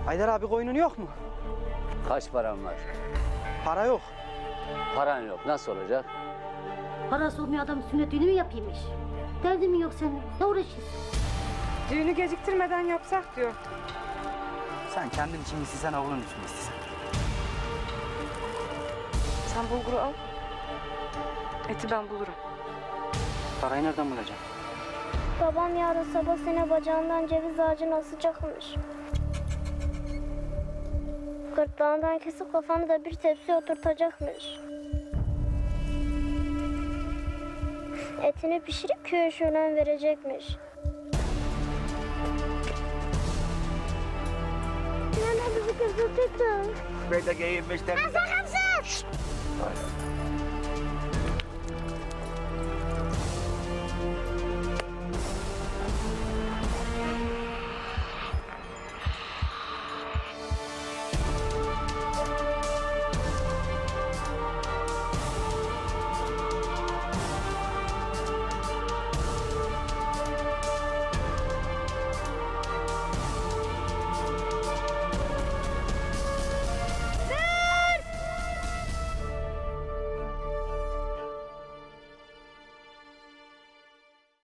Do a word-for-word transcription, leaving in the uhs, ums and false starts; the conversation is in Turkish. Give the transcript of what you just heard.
Haydar abi koyunun yok mu? Kaç param var? Para yok. Paran yok. Nasıl olacak? Parası olmayan adam sünnet düğünü mü yapıyormuş? Derdin mi yok senin? Ne uğraşıyorsun? Düğünü geciktirmeden yapsak diyor. Sen kendin için istesen oğlun için istesen. Sen bulguru al. Eti ben bulurum. Parayı nereden bulacaksın? Babam yarın sabah seni bacağından ceviz ağacına asacakmış. Gırtlağından kesip kafanı da bir tepsiye oturtacakmış. Etini pişirip köy şölen verecekmiş. Nene bizi kızıltırdı. Ben de giyinmiştim. Sen sakınsın!